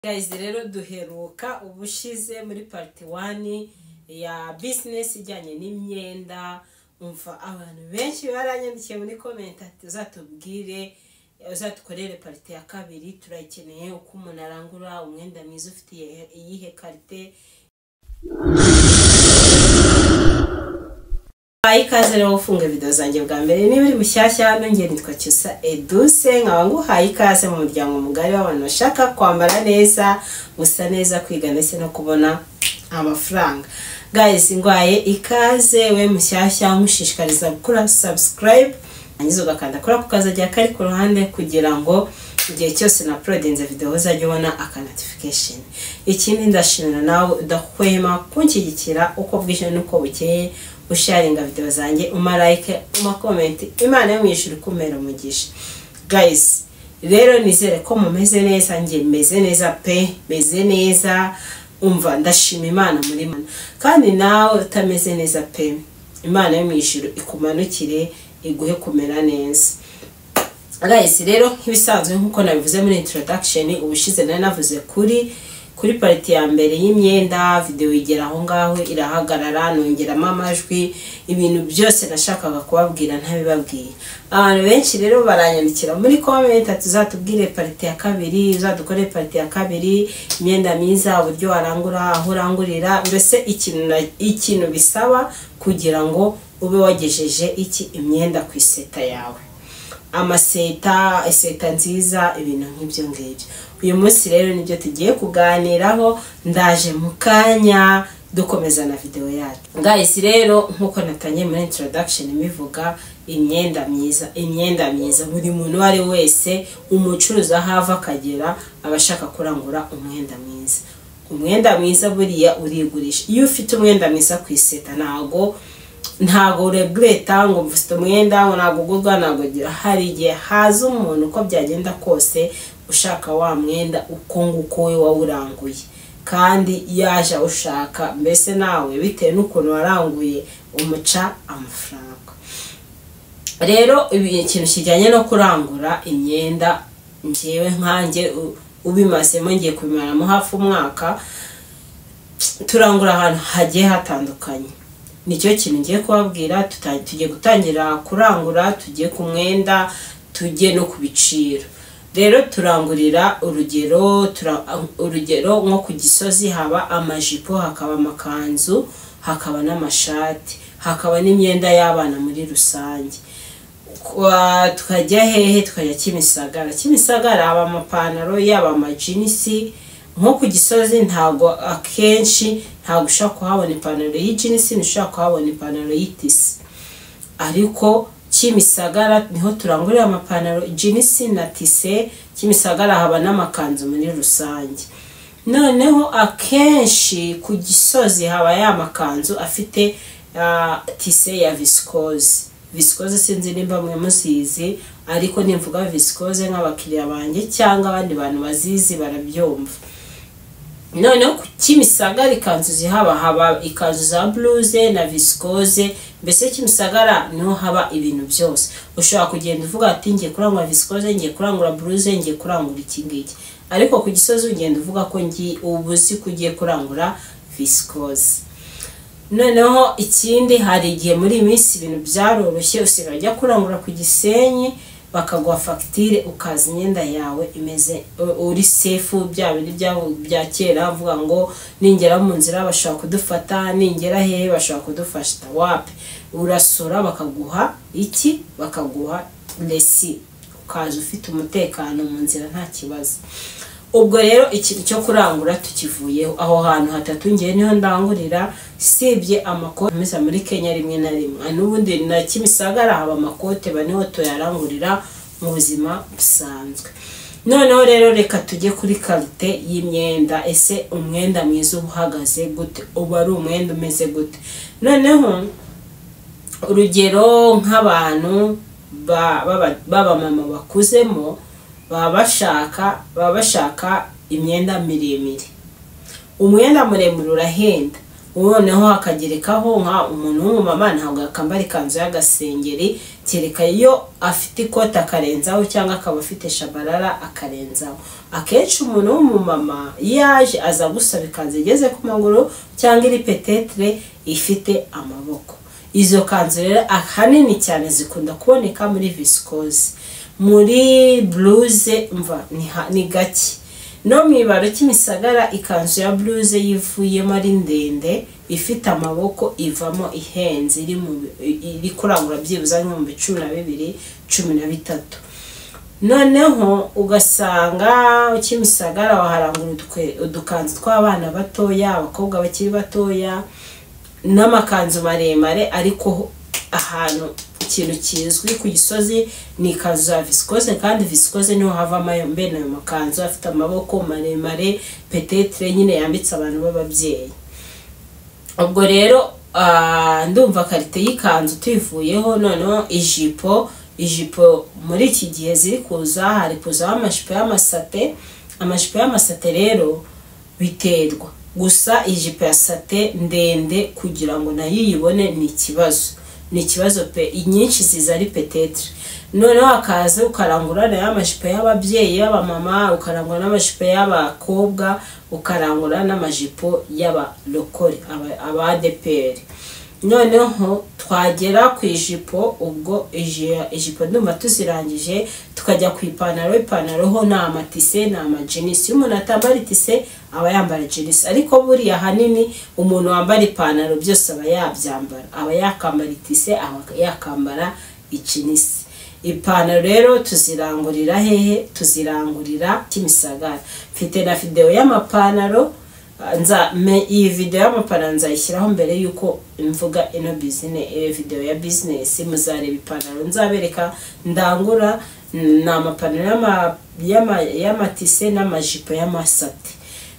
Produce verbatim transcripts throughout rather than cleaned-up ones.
Guys, rero duheruka ubushize muri part one ya business ijyanye n'imyenda. Umva abantu benshi baranyandikiye muri comment ati uzatubwire uzatukorere part ya kabiri, turakeneye uko umuntu arangura umwenda mwiza ufite iyihe qualité. Ikaze rero ufunga video zanjye bwa mbere niba uri mushyashya hano ngiye nitwa Cyusa Edouce, nkaba nguhaye ikaze mu muryango mugari w'abantu bashaka kwambara neza, gusa neza, kwiga ndetse no kubona amafaranga. Guys, ngwaye ikaze we mushyashya, mushishikariza gukora subscribe anyizo gakanda kora kukazajya kari ku ruhande kugira ngo igihe cyose na uploadinze video uzajye ubona aka notification. Ikindi ndashimira nawe udahwema kunshyigikira uko bwije nuko bukeye, usharinga video zanjye, uma like, uma comment. Imana yo mwishuri kumera umugisha. Guys, rero nizere ko mumeze neza, ngiye meze neza pe, meze neza. Umva ndashima Imana muri mana. Kandi nawe utameze neza pe, Imana yo mwishuri ikumanukire iguhe kumera neza. Guys, rero nk'ibisanzwe nkuko nabivuze muri introduction, ubushize nari navuze kuri kuri party ya mbere y'imyenda, video igera aho ngaho irahagarara, nongeramo amajwi, ibintu byose nashakaga kubabwira ntabibabwiye. Abantu benshi rero baranyandikira muri comment ati uzatubwire party ya kabiri, uzadukore party ya kabiri, imyenda myiza, uburyo warangura, aho urangurira, mbese ikintu ikintu bisaba kugira ngo ube wagejeje iki imyenda ku iseta yawe. Amaseta, iseta nziza, ibintu nk'ibyo ngibyo. Uyu munsi rero nibyo tugiye kuganiraho, ndaje mu kanya dukomeza na video yacu. Guys, rero nkuko natanye muri introduction imivuga, imyenda myiza, imyenda myiza buri muntu wari wese umucuruza hava akagera abashaka kurangura umwenda mwiza. Umwenda mwiza buriya urigurisha. Iyo ufite umwenda mwiza ku iseta ntago ntago regreta ngo mfite umwenda ngo ntago gurwa ntago gira. Hari igihe haza umuntu uko byagenda kose ushaka wa mwenda uko nguko we wawuranguye, kandi yaje ushaka, mbese nawe bitewe n'ukuntu waranguye umuca amafaranga. Rero ikintu kijyanye no kurangura imyenda, ngewe nkanjye ubimazemo ngiye kubimaramo hafi umwaka, turangura ahantu hagiye hatandukanye. Nicyo kintu ngiye kubabwira, tugiye gutangira kurangura, tugiye ku mwenda, tugiye no kubiciro. Rero turangurira urugero tura, urugero nko ku Gisozi haba amajipo, hakaba amakanzu, hakaba n'amashati, hakaba n'imyenda y'abana muri rusange. Tukajya hehe? Tukajya Kimisagara. Kimisagara haba amapantaro, yaba amajinisi. Nko ku Gisozi ntago akenshi ntago ushaka kuhabona ipantaro y'ijinisi, ntushaka kuhabona ipantaro y'itisi. Ariko Kimisagara niho turangurira amapantaro jinisi na tise. Kimisagara haba n'amakanzu muri rusange. Noneho akenshi ku Gisozi haba ya makanzu afite uh, tise ya viscose. Viscose sinzi nimba mwe musizi, ariko nimvuga viscose nk'abakiriya banjye cyangwa abandi bantu bazizi barabyumva. Noneho ku Kimisagara ikanzu zihaba haba ikanzu za bluze na viscose. Mbese Kimisagara niho haba ibintu byose. Ushobora kugenda uvuga ati ngiye kurangura viscose, ngiye kurangura bluze, ngiye kurangura iki ngiki. Ariko ku Gisozi ugenda uvuga ko ngi ubuzi kugiye kurangura viscose. Noneho ikindi, hari igihe muri iminsi ibintu byaroroshye, usigaye ujya kurangura ku Gisenyi bakaguha facture, ukaza imyenda yawe imeze uri safe. Bya bindi bya kera avuga ngo ningera mu nzira bashaka kudufata, ningera hehe bashaka kudufasha. Wapi, urasura bakaguha iki, bakaguha lesi, ukaza ufite umutekano mu nzira nta kibazo. Ubwo rero ikintu cyo kurangura tukivuyeho. Aho hantu hatatu ngiye niho ndangurira, sibye amakote meza muri Kenya rimwe na rimwe. N'ubundi na Kimisagara haba amakote baniho tuyarangurira mu buzima busanzwe. Noneho rero reka tujye kuri qualité y'imyenda. Ese umwenda mwiza uhagaze gute? Uba ari umwenda umeze gute? Noneho urugero nk'abantu baba baba mama bakuzemo baba bashaka baba bashaka imyenda miremire. Umwenda muremure urahenda, uboneho hakagerekaho nka umuntu w'umumama ntabwo akambara ikanzu y'agasengeri kereka iyo afite ikoti akarenzaho cyangwa akaba afite shabarara akarenzaho. Akenshi umuntu w'umumama yaje aza gusaba ikanzu igeze ku maguru cyangwa iri petetre ifite amaboko. Izo kanzu rero ahanini cyane zikunda kuboneka muri viscose, muri blouse mva ni gake. No mwibaro cy'imisagara ikanzu ya blouse yivuyemo ari ndende ifite amaboko ivamo ihenze iri mu iri kurangura byibuza mu cumi na bibiri cumi na bitatu. Noneho ugasanga cy'imisagara waharangura udukanzu tw'abana batoya, abakobwa bakiri batoya n'amakanzu maremare, ariko ahantu ikintu kizwi ku Gisozi ni ikanzu ya viscose, kandi viscose niho havamo ayo mbene ayo makanzu afite amaboko maremare petetre nyine yambitse abantu b'ababyeyi. Ubwo rero ndumva karite y'ikanzu tuyivuyeho. Noneho ijipo ijipo muri iki gihe ziri kuza, hari kuzaho amashipo y'amasate. Amashipo y'amasate rero biterwa, gusa ijipo ya sate ndende kugira ngo nayo yibone ni ikibazo ni ikibazo pe, inyinshi ziza ari petetre. Noneho akaza ukarangura na y'amashipo y'ababyeyi y'abamama, ukarangura n'amashipo y'abakobwa, ukarangura n'amajipo y'abalokore aba A D P R. Noneho twagera ku ijipo, ubwo ijipo ndumva tuzirangije, tukajya ku ipantaro. Ipantaro ho na amatise na amajinisi. Iyo umuntu atambara itise aba yambara jinisi, ariko buriya hanini umuntu wambara ipantaro byose aba yabyambara, aba yakambara itise, aba yakambara ijinisi. Ipantaro rero tuzirangurira hehe? Tuzirangurira Kimisagara. Mfite na video y'amapantaro, nza iyi video y'amapantaro nzayishyiraho mbere yuko mvuga ino business e video ya business. Muzareba ipantaro nzabereka ndangura na amapantaro y'amatise n'amajipo y'amasate,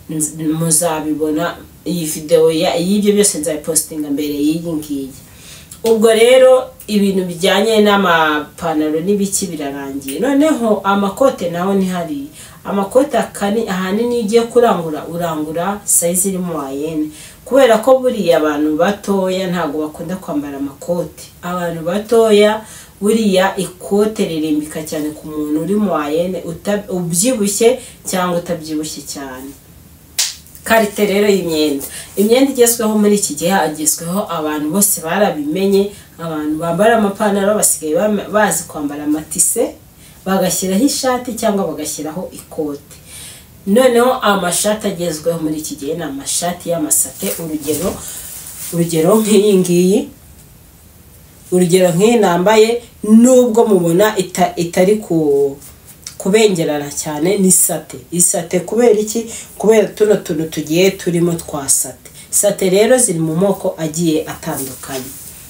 muzabibona iyi video ya y'ibyo byose nzayipostinga mbere y'iyi ngiyi. Ubwo rero ibintu bijyanye n'amapantaro n'ibiki birarangiye. Noneho amakote naho ni hari amakote akani ahanini igiye kurangura urangura size iri mu ayene, kubera ko buriya abantu batoya ntago bakunda kwambara amakote. Abantu batoya buriya ikote ririmbika cyane ku muntu uri mu ayene, ubyibushye cyangwa utabyibushye cyane. Karite rero y'imyenda, imyenda igezweho muri iki gihe agezweho, abantu bose barabimenye. Abantu bambara amapantaro basigaye bazi kwambara amatise, bagashyiraho ishati cyangwa bagashyiraho ikote. Noneho amashati agezweho muri iki gihe ni amashati y'amasate. Urugero urugero nk'iyi ngiyi, urugero nk'iyi nambaye, nubwo mubona ita, itari ku kubengerana cyane, ni sate. Isate kubera iki? Kubera tuno tuntu tugiye turimo twa sate. Sate rero ziri mu moko agiye atandukanye.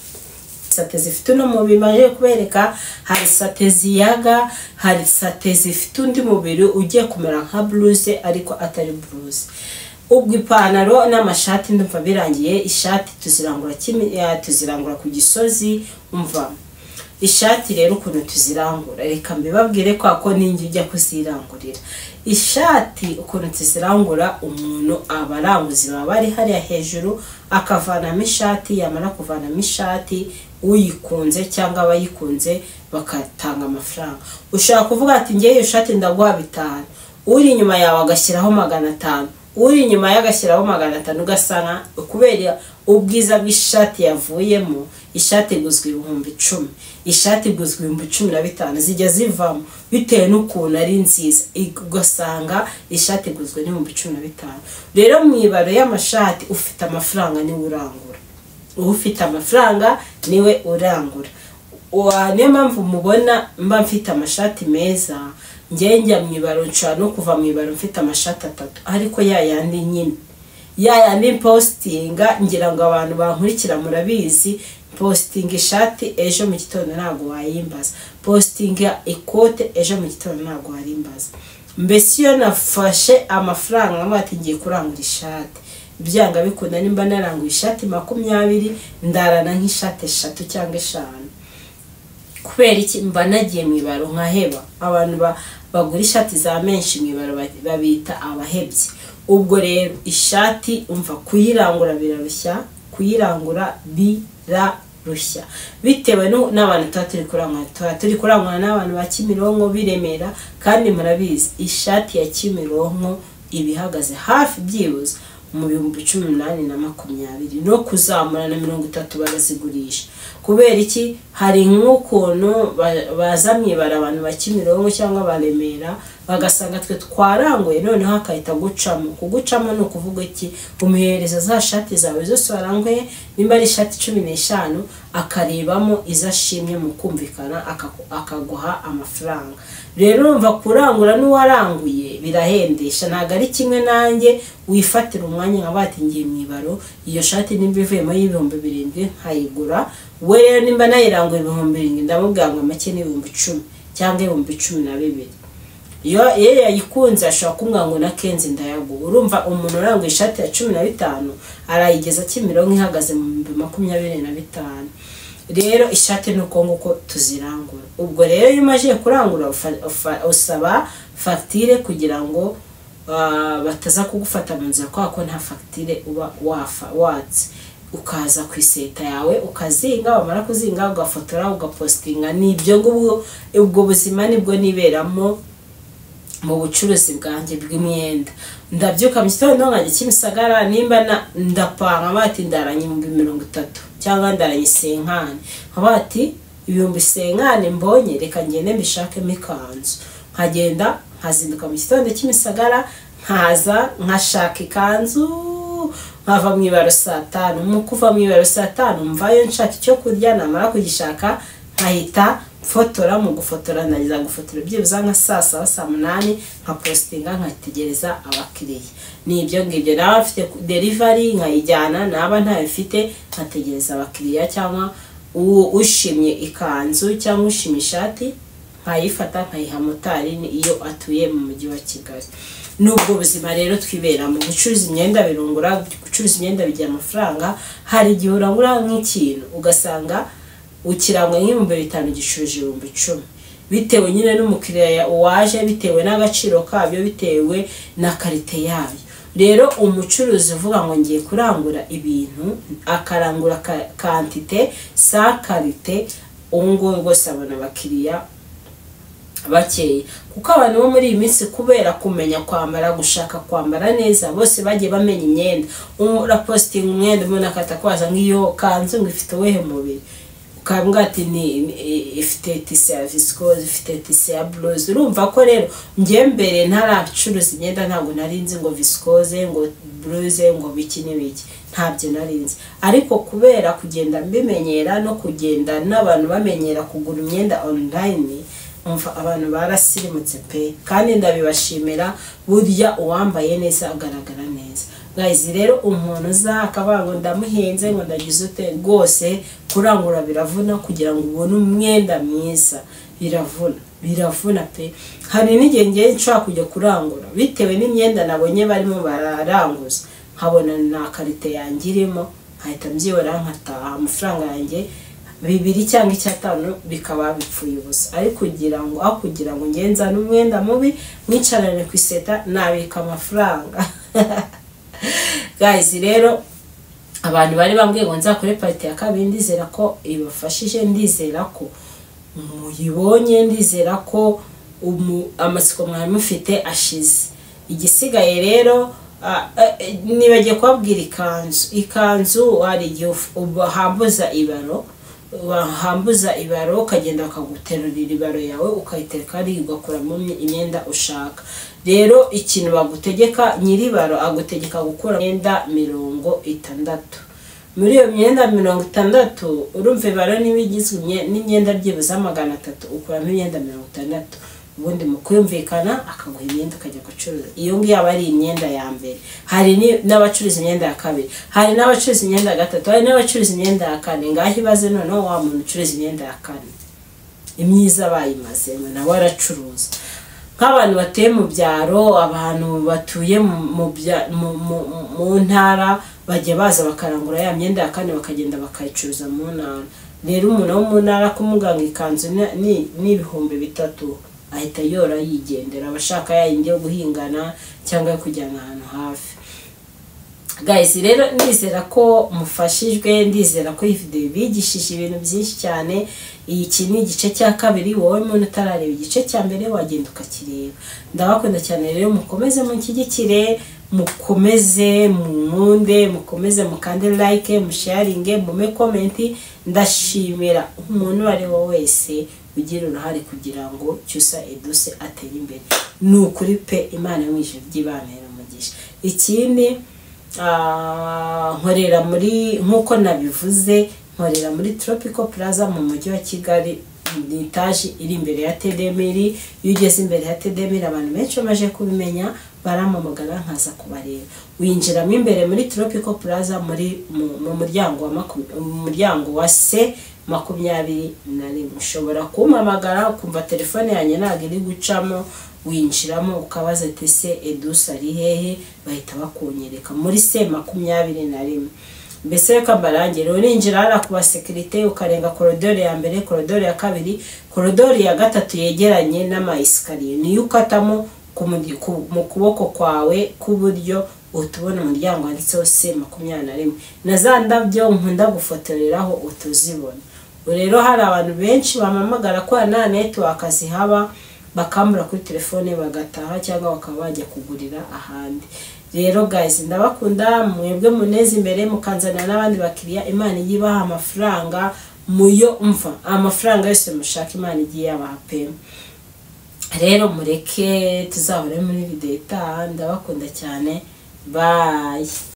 Sate zifite uno mubiri maje kubereka, hari sate ziyaga, hari sate zifite undi mubiri ugiye kumera nka blouse ariko atari blouse. Ubwo ipantaro n'amashati ndumva birangiye. Ishati tuzirangura kimi tuzirangura ku Gisozi. Umva ishati rero ukuntu tuzirangura, reka mbibabwire ko ako ninjye ujya kuzirangurira. Ishati ukuntu tuzirangura, umuntu abaranguzi baba bari hariya hejuru akavanamo ishati, yamara kuvanamo ishati uyikunze cyangwa abayikunze bakatanga amafaranga. Ushaka kuvuga ati ngiye iyo shati ndaguha bitanu, uri inyuma yawe agashyiraho magana atanu, uri inyuma yagashyiraho magana atanu, ugasanga kubera ubwiza bw'ishati yavuyemo, ishati iguzwe ibihumbi icumi, ishati iguzwe ibihumbi cumi na bitanu, zijya zivamo bitewe n'ukuntu ari nziza, ugasanga ishati iguzwe n'ibihumbi cumi na bitanu. Rero mwibaro y'amashati ufite amafaranga niwe urangura, ufite amafaranga niwe urangura. Niyo mpamvu mubona mba mfite amashati meza, njye njya mwibaro nshobora no kuva mwibaro mfite amashati atatu, ariko ya yandi nyine ya yandi postinga, ngira ngo abantu bankurikira murabizi, postinga ishati ejo mu gitondo ntago wayimbaza, postinga ikote ejo mu gitondo ntago warimbaza. Mbese iyo nafashe amafaranga nkamwe ati ngiye kurangura ishati, byanga bikunda nimba naranguye ishati makumyabiri, ndarana nk'ishati eshatu cyangwa eshanu. Kubera iki? Mba nagiye mwibaro nkaheba. Abantu ba bagura ishati za menshi mwibaro babita abahebye. ubwo rero ishati umva kuyirangura birarushya, kuyirangura birarushya bitewe n'abantu tuba turi kurangura tuba turi kurangura n'abantu ba Kimironko biremera, kandi murabizi ishati ya Kimironko ibihagaze hafi byibuze mu bihumbi cumi n'umunani na makumyabiri no kuzamura na mirongo itatu barazigurisha. Kubera iki? Hari nk'ukuntu bazamye bara abantu ba Kimironko cyangwa baremera bagasanga twe twaranguye noneho hakahita gucamo. Kugucamo no kuvuga iki? Umuhereza za shati zawe zose waranguye, nimba ari shati cumi n'eshanu akarebamo izashimye mu kumvikana akaguha amafaranga. Rero urumva kurangura n'uwaranguye birahendesha, ntago ari kimwe nanjye wifatira umwanya nkabati ngiye mwibaro iyo shati nimba ivuyemo y'ibihumbi birindwi nkayigura, we rero nimba nayiranguye ibihumbi birindwi ndamubwira ngo make n'ibihumbi icumi cyangwa ibihumbi cumi na bibiri. Iyo iyo yayikunze ashobora kumbwira ngo na Kenzi ndayagura. Urumva umuntu uranguye ishati ya cumi na bitanu arayigeza Kimironko ihagaze mu bihumbi makumyabiri na bitanu. Rero ishati nuko nguko tuzirangura. Ubwo rero iyo umaje kurangura usaba facture kugira ngo uh, bataza kugufata mu nzira kwa ko nta facture uba wafa watse. Ukaza ku iseta yawe ukazinga, wamara kuzinga ugafotora ugapostinga. Nibyo ngubwo ubwo buzima nibwo niberamo mu bucuruzi bwanjye bw'imyenda. Ndabyuka mu gitondo nkajya Kimisagara, nimba ndapanga bati ndaranye mu mirongo itatu cyangwa ndaranye senkane, nkabati ibihumbi senkane mbonye reka ngende mbishakemo ikanzu. Nkagenda nkazinduka mu gitondo Kimisagara, nkaza nkashaka ikanzu, nkava mu ibaro saa tanu. Mu kuva mu ibaro saa tanu mvayo nshaka icyo kurya, namara kugishaka nkahita fotora. Mu gufotora nagiza gufotora byibuza nka saa saba saa munani nkapostinga nkategereza abakiriya. Nibyo ngibyo nawe afite delivery nkayijyana, naba ntayo mfite nkategereza abakiriya, cyangwa ushimye ikanzu cyangwa ushimye ishati nkayifata nkayiha motari iyo atuye mu mujyi wa Kigali. Nubwo buzima rero twibera mu gucuruza imyenda birungura, gucuruza imyenda bigira amafaranga. Hari igihe urangura nk'ikintu ugasanga ukirangwa nk'ibihumbi bitanu gicuruje ibihumbi icumi, bitewe nyine n'umukiriya waje, bitewe n'agaciro kabyo, bitewe na karite yayo. Rero umucuruzi uvuga ngo ngiye kurangura ibintu akarangura quantité sa karite, ungo rwose abona abakiriya bakeye. Kuko abantu bo muri iyi minsi kubera kumenya kwambara, gushaka kwambara neza, bose bagiye bamenya imyenda. Urapostinga umwenda umuntu akatakwaza nk'iyo kanzu ngo ifite wehe mubiri, ukambwa ati ni ifite tise ya viscose, ifite tise ya blouse. Urumva ko rero ngiye mbere ntaracuruza imyenda ntabwo narinzi ngo viscose ngo blouse ngo biki n'ibiki, ntabyo narinzi. Ariko kubera kugenda mbimenyera no kugenda n'abantu bamenyera kugura imyenda online, umva abantu barasirimutse pe, kandi ndabibashimira. Burya uwambaye neza agaragara neza. Guys, rero umuntu uza akabango ndamuhenze ngo ndagize ute, rwose kurangura biravuna. Kugira ngo ubone umwenda mwiza biravuna, biravuna pe. Hari n'igihe ngiye nshaka kujya kurangura bitewe n'imyenda nabonye barimo bararanguza, nkabona na karite yanjye irimo, nkahita mbyibora nkataha amafaranga yanjye bibiri cyangwa icyatanu bikaba bipfuye ubusa. Ari kugira ngo aho kugira ngo ngenza n'umwenda mubi mwicarane ku iseta nabika amafaranga. Guys, rero abantu bari bambwiye ngo nzakore party ya kabiri, ndizera ko ibafashije, ndizera ko muyibonye, ndizera ko amasiko mwari mufite ashize. Igisigaye rero nibagiye kubabwira ikanzu. Ikanzu hari igihe uhambuza ibaro, wahambuza ibaro ukagenda bakaguterurira ibaro yawe ukayitereka ari ugakuramo imyenda ushaka. Rero ikintu bagutegeka, nyiribaro agutegeka gukura imyenda mirongo itandatu. Muri iyo myenda mirongo itandatu urumva ibaro n'ibigizwe n'imyenda byibuza magana atatu, ukuramo imyenda mirongo itandatu. Ubundi mu kuyumvikana akaguha imyenda ukajya gucuruza. Iyo ngiyo aba ari imyenda ya mbere. Hari n'abacuruza imyenda ya kabiri, hari n'abacuruza imyenda ya gatatu, hari n'abacuruza imyenda ya kane. Ngaho ibaze noneho wa muntu ucuruza imyenda ya kane imyiza bayimaze nawe aracuruza. Nk'abantu batuye mu byaro, abantu batuye mu ntara bajya baza bakarangura ya myenda ya kane bakagenda bakayicuruza mu ntara. Rero umuntu wo mu ntara kumuganga ikanzu ni ibihumbi bitatu ahita yora yigendera, abashaka yayindi yo guhingana cyangwa yo kujyana ahantu hafi. Guys, rero ndizera ko mufashijwe, ndizera ko iyi video bigishije ibintu byinshi cyane. Iki ni igice cya kabiri, wowe muntu utarareba igice cya mbere wagenda ukakireba. Ndabakunda cyane rero, mukomeze munshyigikire, mukomeze munkunde, mukomeze mukande like, musharinge, mume comment. Ndashimira umuntu wari wo wese ugira uruhare kugira ngo Cyusa Edouce atere imbere. Ni ukuri pe, Imana mwishe by'ibanira umugisha. Ikindi ah nkorera muri nkuko nabivuze, nkorera muri Tropical Plaza mu mujyi wa Kigali, ni etage iri imbere ya Tedemiri. Iyo ugeze imbere ya Tedemiri abantu benshi bamaje kubimenya, baramamagara nkaza kubareba. Winjiramo imbere muri Tropical Plaza muri mu muryango wa muryango wa C makumyabiri na rimwe. Ushobora kumpamagara ukumva telefone yanjye ntabwo iri gucamo, winjiramo ukabaza ati se Edouce ari hehe, bahita bakunyereka muri C makumyabiri na rimwe. Mbese reka mbarangire, urinjira hara kuba security ukarenga koridoro ya mbere, koridoro ya kabiri, koridoro ya gatatu yegeranye n'ama escalier, niyo ukatamo mu kuboko kwawe k'uburyo utubona umuryango wanditseho C makumyabiri na rimwe. Na za ndabyo nkunda gufotoreraho utuzibona. Rero hari abantu benshi bamamagara ko nta network zihaba, bakambura kuri telefone bagataha cyangwa bakaba bajya kugurira ahandi. Rero guys, ndabakunda, mwebwe muneze imbere mukanzana n'abandi bakiriya. Imana yibaha amafaranga muyo umva, amafaranga yose mushaka Imana igiye yabaha pe. Rero mureke tuzahore muri video itaha. Ndabakunda cyane, bye.